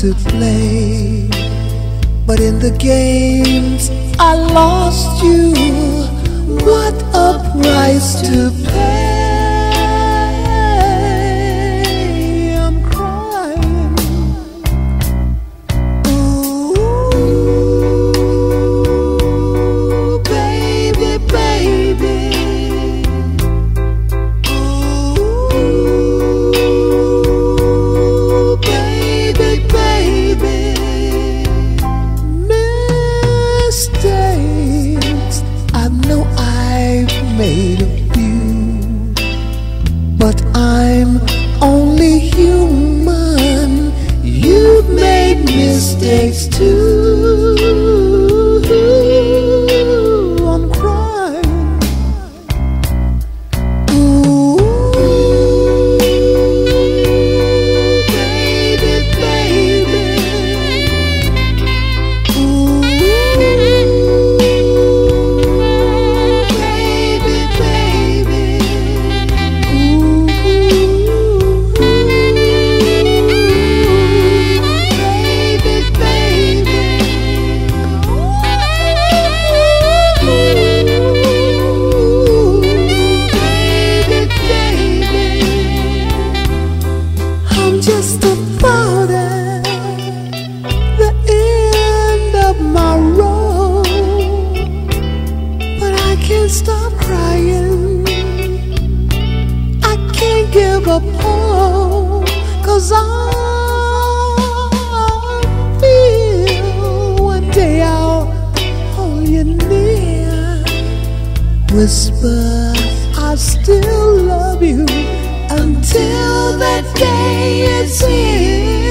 to play, but in the games I lost you. What a price to pay. I'm crying. Ooh, baby, baby. Ooh, baby, baby. Mistakes I know I've made a few, but I'm only human. You've made mistakes too. I'm crying. Ooh, baby, baby. Ooh, baby, baby. Ooh, baby, baby. Ooh, baby, baby. I'm just about at the end of my road, but I can't stop crying. I can't give up hope, 'cause I feel one day I'll hold you near. Whisper I still love you until that day is here.